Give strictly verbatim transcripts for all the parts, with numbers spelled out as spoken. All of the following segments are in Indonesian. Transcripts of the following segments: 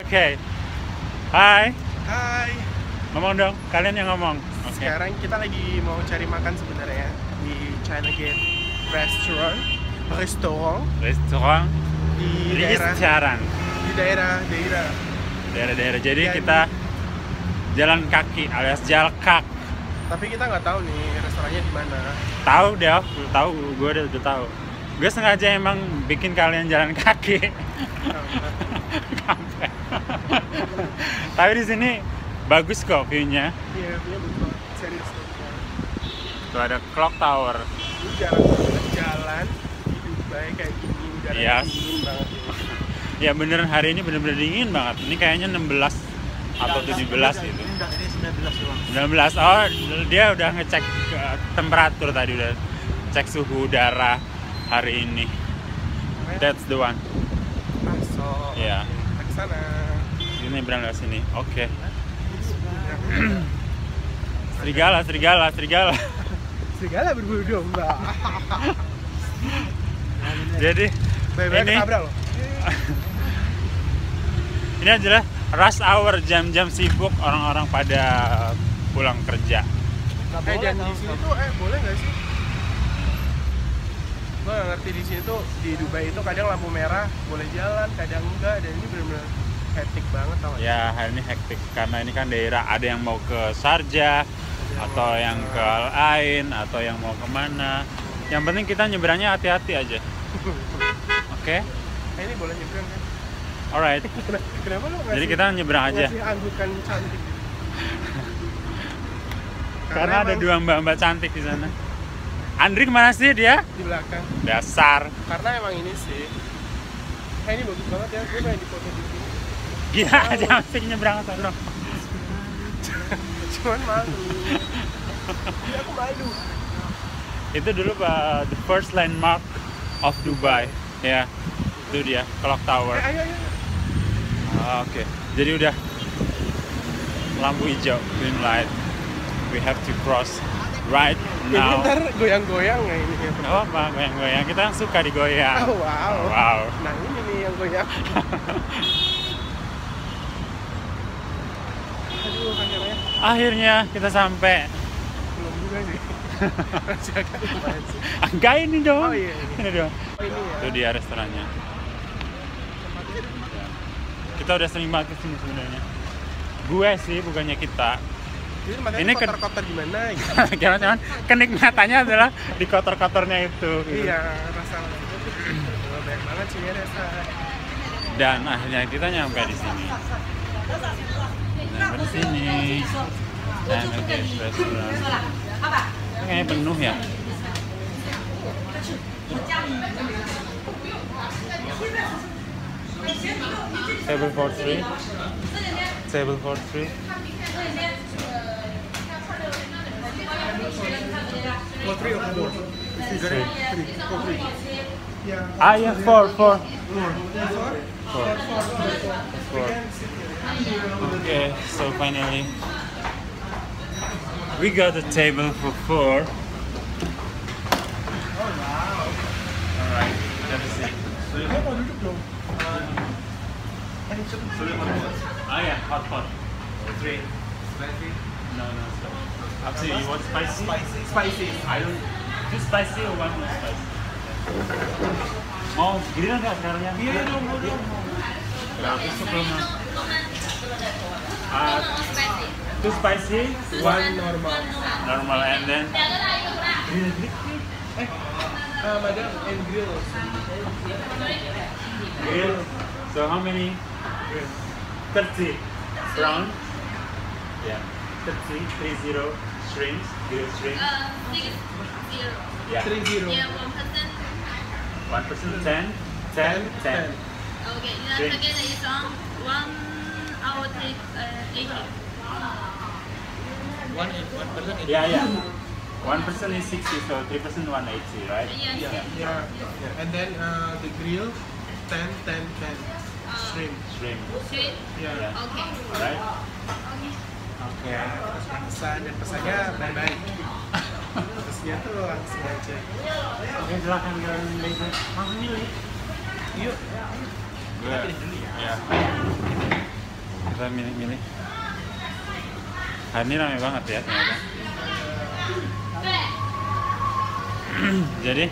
Oke. Hai. Hai. Ngomong dong, kalian yang ngomong. Okay. Sekarang kita lagi mau cari makan sebenarnya di China Gate Restaurant, restoran, restoran di daerah Restoran. di daerah daerah daerah-daerah. Jadi ya, kita jalan kaki alias jalkak. Tapi kita nggak tahu nih restorannya di mana. Tahu deh, tahu. Gue udah, udah tahu. Gue sengaja emang bikin kalian jalan kaki. Tapi di sini bagus kok view-nya. Iya, view-nya bagus banget. Serius tuh. Tuh ada clock tower. Lu jarang banget jalan di Dubai kayak gini, udara Yes. dingin banget. Ya beneran hari ini bener-bener dingin banget. Ini kayaknya enam belas atau tujuh belas gitu. Ini sembilan belas doang. sembilan belas. Oh, dia udah ngecek uh, temperatur tadi, udah cek suhu udara hari ini. That's the one. Masuk. Iya. Kita ke sana. Ini berangkat sini. Oke. Okay. Serigala, serigala, serigala. Serigala berbulu domba. Jadi Bye-bye ini ketabrak loh. ini adalah rush hour, jam-jam sibuk orang-orang pada pulang kerja. Eh dan di sini tuh eh boleh nggak sih? Gue nggak ngerti di sini tuh di Dubai itu kadang lampu merah boleh jalan, kadang enggak, dan ini benar-benar hektik banget tau gak? Ya hari ini hektik karena ini kan daerah ada yang mau ke Sharjah atau yang ke Al Ain atau yang mau kemana. Yang penting kita nyebrangnya hati-hati aja. Oke? Okay? Eh, ini boleh nyebrang kan? Alright. Kenapa lo ngasih? Jadi kita nyebrang aja. Ngasih anggukan cantik gitu? Karena ada dua mbak-mbak cantik di sana. Andri kemana sih dia? Di belakang. Dasar. Karena emang ini sih. Eh ini bagus banget ya. Gue pengen dipoto di sini. Gila aja masih nyebrang ke sana. Cuman malu. Iya aku malu. Itu dulu uh, the first landmark of Dubai. Ya, itu dia clock tower. Eh, ayo ayo. Ah, Oke, okay. Jadi udah lampu hijau, green light. We have to cross right Ini now. ntar goyang-goyang nggak ini? Oh apa, goyang-goyang. Kita kan suka digoyang. Oh wow. Oh, wow. Nah ini nih yang goyang. Aduh kameranya. Akhirnya kita sampai. Belum juga sih. Masih agak lumayan sih. Enggak ini dong. Oh iya ini. Ini dong. Oh ini ya. Itu dia restorannya. Kita udah sering banget kesini sebenarnya. Gue sih, bukannya kita. Ini, Ini ini kotor-kotor gimana gitu. Gimana cuman kenikmatannya adalah di kotor-kotornya itu. Gitu. Iya, rasa oh, banyak banget sih ya rasa. Dan akhirnya kita nyampe di sini. Nyampe di sini. China Gate Restaurant. Ini kayaknya penuh ya. Table for three. Table for three. For three or four? Three. For three. Yeah. Ah yeah, four, four. Four. Four. Four. Okay, so finally we got a table for four. Oh wow. Alright, let me see. Kamu mau duduk dong? Ah yeah, hot pot. Three. Spicy. No, no, stop. Up to you. You want spicy? Spicy. Spicy. I don't. Too spicy or one more spicy? Mau grill nggak sekarang ya? Iya dong, mau dong. Berapa sih belum? Ah, too spicy, One normal. normal, and then grill, grill, Eh, uh, madam and grill also. grill. So how many? Thirty. Brown. Yeah. Thirty. Three zero. Shrimps. Grilled shrimp. Uh, six zero. Yeah. Three zero. Yeah, one percent. One percent. Ten. Ten. Ten. Okay, the Drink. target is on one hour take uh, eighty. One one percent. Yeah, yeah. One percent is sixty, so three percent one eighty, right? Yeah, Yeah. yeah. Yeah. And then uh, the grill, ten, ten, ten. Shrimp. Shrimp. Straight. Yeah. Yeah. Okay. Alright. Okay. Oke. Terus pesan dan pesannya bye-bye. Terusnya tuh langsung aja. Oke, silakan kalian milih. Mau milih? Yuk. Gue. Pilih dulu ya. Ya. kita milih-milih. Hari ini rame banget ya ternyata. Jadi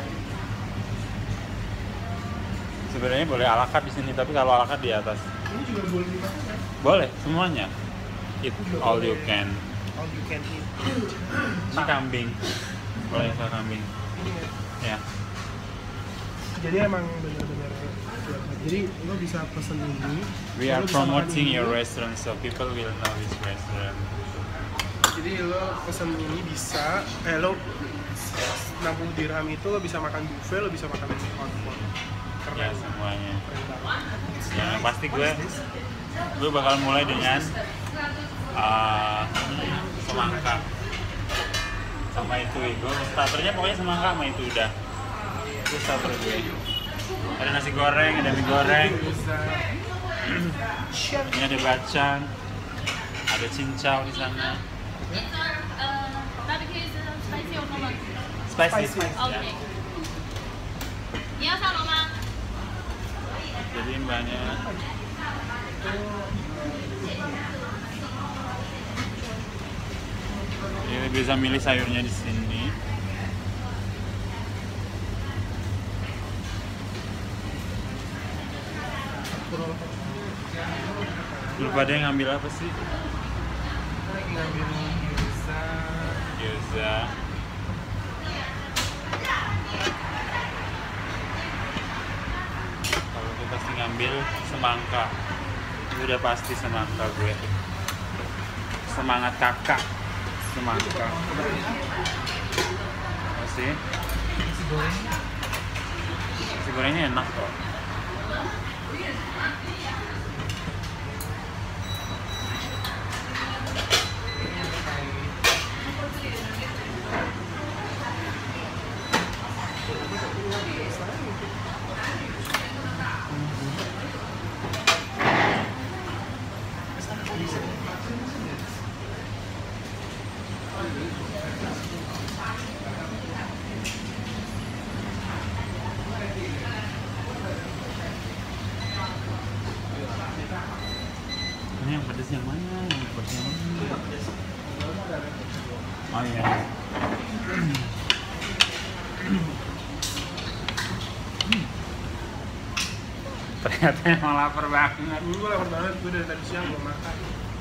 sebenarnya boleh ala carte di sini, tapi kalau ala carte di atas. Ini juga boleh dimakan kan? Boleh semuanya. Eat all you can. All you can eat. Ini kambing. Boleh asal kambing. Ini ya. Ya. Jadi emang benar-benar. Jadi lo bisa pesen ini. We are lo bisa makan promoting ini. your restaurant so people will know this restaurant. Jadi lo pesen ini bisa, eh lo enam puluh dirham itu lo bisa makan buffet, lo bisa makan hotpot. Keren. Ya semuanya. Keren banget. Ya yang pasti gue gue bakal mulai dengan uh, semangka sama itu. Gue starternya pokoknya semangka sama itu udah. Itu starter gue. Ada nasi goreng, ada mie goreng. Bisa. Ini ada bacang, ada cincau di sana. It's our uh, barbecue is uh, spicy or normal? Spicy. Spicy. Ya. Okay. Iya, sama Mama. Jadi mbaknya ini bisa milih sayurnya di sini. Lu pada yang ngambil apa sih? Ngambil gyoza. Gyoza. Kalau gue pasti ngambil semangka. Itu udah pasti semangka gue. Semangat kakak. Semangka. Pasti. Nasi goreng. Nasi gorengnya enak kok. Ini yang pedas yang mana? Yang pedas yang mana? Oh iya. Ternyata emang lapar banget. Gue lapar banget, gue dari tadi siang belum makan.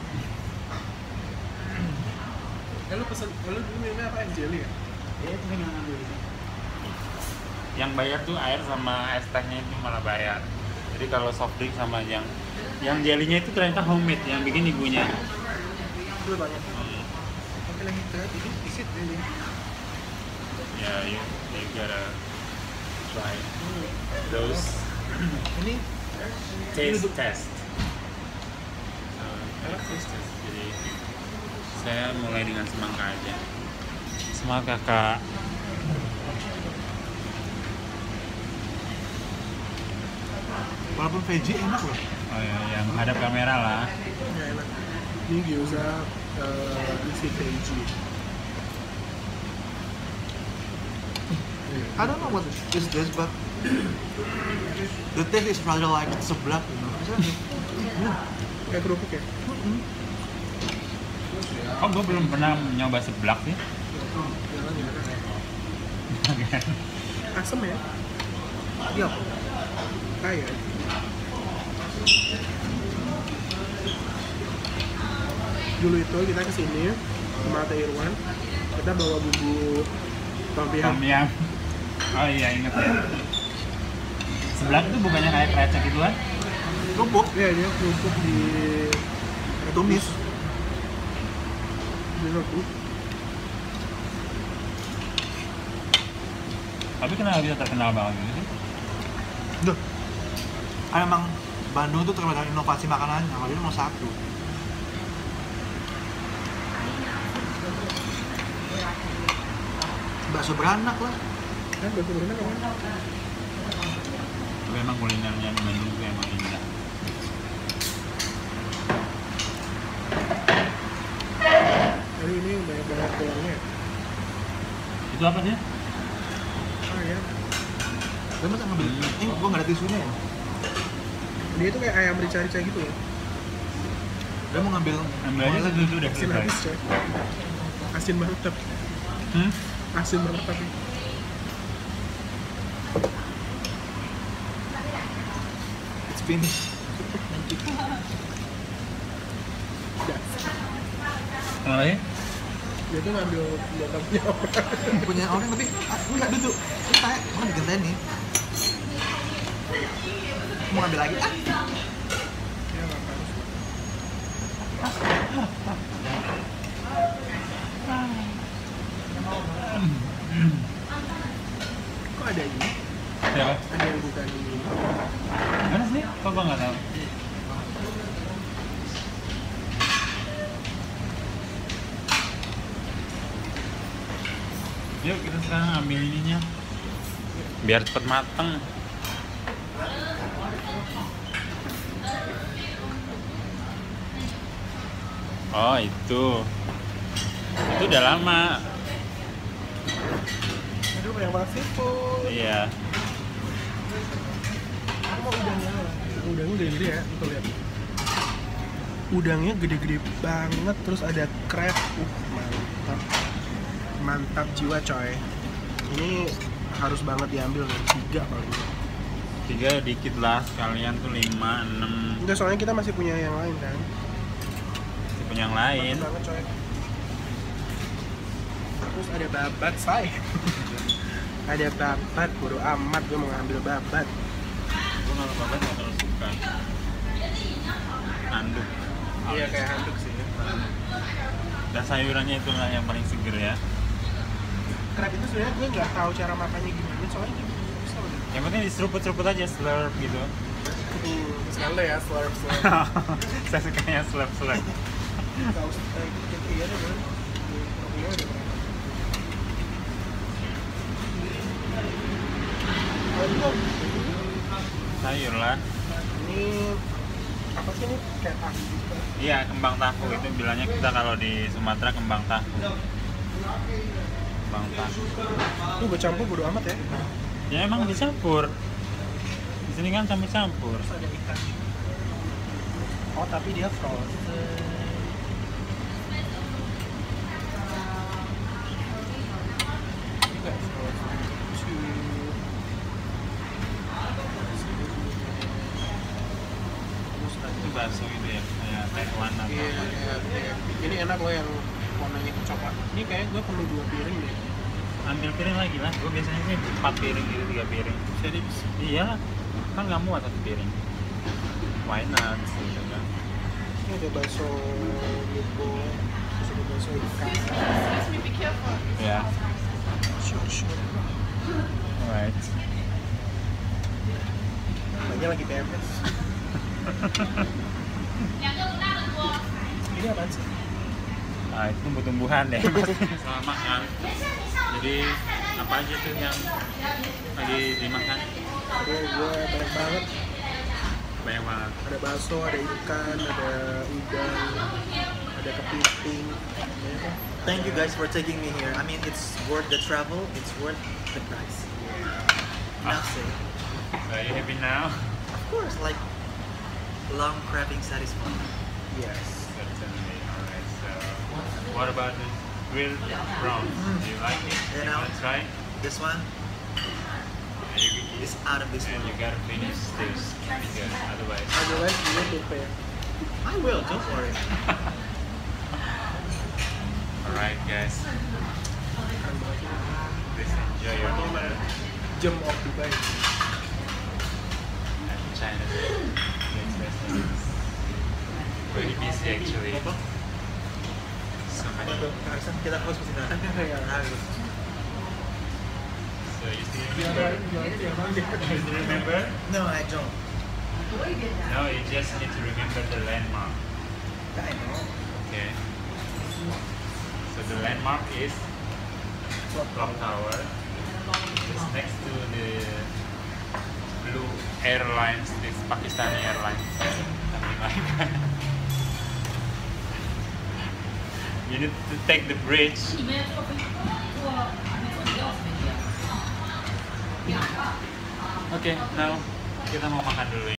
Eh lu pesen, lu dulu minumnya apa? Jelly ya? Iya, itu yang ngambil. Yang bayar tuh air sama es tehnya itu malah bayar. Jadi kalau soft drink sama yang yang jelinya itu ternyata homemade, yang bikin ibunya. Gue banyak. Oke lagi terlihat ini isit ini. Ya, you, you gotta try those Ini taste test. So, taste test. Jadi saya mulai dengan semangka aja. Semangka kakak. walaupun veggie enak loh. Oh ya, yang hadap kamera lah. Ya enak. Ini gyoza uh, isi veggie. I don't know what is this, but the taste is rather like seblak, you know. Kayak kerupuk ya? Oh, gue belum pernah nyoba seblak sih. Jangan ya. Asem ya? Iya. Kayak. Dulu itu kita kesini sama Teh Irwan, kita bawa bumbu tom yum. Tom yum. Oh iya, inget ya. Seblak itu bukannya kayak krecek gitu kan? Kerupuk, Iya, dia kerupuk di tumis. di rebus. Tapi kenapa bisa terkenal banget gitu sih? Duh. Kan emang Bandung tuh terkenal dengan inovasi makanannya, kalau ini nomor satu. Bakso beranak lah. Kan bakso berenang kan? Tapi emang kulinernya di Bandung tuh emang indah. Jadi ini banyak banget tulangnya. Itu apa sih? Ah ya, Tapi masa ngambil, ini gua nggak ada tisunya ya? dia tuh kayak ayam rica-rica gitu ya. Dia mau ngambil Ambil aja tuh, tuh, tuh udah Asin selesai. habis coy. Asin banget tapi. Hmm? Asin banget tapi. It's finished. Yang lain? Dia tuh ngambil bokapnya orang. Punya orang tapi ah, enggak duduk. Kita mau digantiin nih. Mau ngambil lagi? Ah. Ya nggak harus. Kok ada ini? Siapa? Ada yang bukan ini. Mana sih? Kok gua nggak tahu? Yuk kita sekarang ambil ininya biar cepet mateng. Oh itu, itu udah lama. Aduh banyak banget seafood. Iya. Aku mau udangnya. Udangnya gede-gede ya, tuh lihat. Udangnya gede-gede banget, terus ada crab. Uh, mantap. Mantap jiwa coy. Ini harus banget diambil nih, tiga paling. Tiga dikit lah, sekalian tuh lima, enam. Enggak, soalnya kita masih punya yang lain kan. Tipe yang lain. Mantap banget coy. Terus ada babat say. Ada babat, bodo amat gue mau ngambil babat. Gue kalau babat nggak terlalu suka. Handuk. Iya kayak handuk sih. Dan sayurannya itu lah yang paling seger ya. Crab itu sebenarnya gue nggak tahu cara makannya gimana, soalnya bisa udah. Yang penting diseruput-seruput aja, slurp gitu. Hmm, sekali ya slurp slurp. Saya sukanya slurp-slurp. Nggak usah kayak gitu ya deh bro. Iya udah pernah. Oh, itu Sayur lah. ini apa sih ini kayak tahu gitu. Iya, kembang tahu itu bilangnya kita kalau di Sumatera kembang tahu. Kembang tahu. Tuh gue campur bodo amat ya. Ya emang dicampur. Di sini kan campur-campur. Terus ada ikan. Oh tapi dia frozen. Ini kayak frozen lucu. Terus tadi Itu bakso gitu ya, kayak Taiwan atau iya, apa. iya, iya. Ini enak loh yang warnanya coklat. Ini kayak gue perlu dua piring deh. Ambil piring lagi lah. Gue biasanya sih empat piring gitu, tiga piring. Serius. Iya, kan nggak muat satu piring. Why not? Gitu kan. Ini ada bakso meatball, terus ada bakso ikan. Excuse me, be careful. Ya, Sure, sure. alright. Banyak lagi P M S. Ini apaan sih? Nah, itu tumbuh-tumbuhan deh. Selamat makan. Jadi apa aja tuh yang lagi dimakan? Tadi gue banyak banget. Banyak banget. Ada bakso, ada ikan, ada udang, ada kepiting. Banyak lah. Thank you guys for taking me here. I mean, it's worth the travel. It's worth the price. Enough said. So are you happy now? Of course, like long crabbing satisfying. Yes. Certainly. Alright. So what about the grilled prawns? Do you like it? You You know. wanna try? This one And you, is out of this and world. you gotta finish this because otherwise. Otherwise you will prepare. I will. Don't worry. Alright, guys. Please enjoy your dinner Jam of Dubai. at China. Next restaurant is very busy actually. So many. Harusnya kita harus mesti harus. So you still Biar remember? biar biar You still remember? No, I don't. No, you just need to remember the landmark. I know. Okay. So the landmark is Clock Tower. It's next to the Blue Airlines, this Pakistani Airlines, something like that. You need to take the bridge. Okay, now kita mau makan dulu.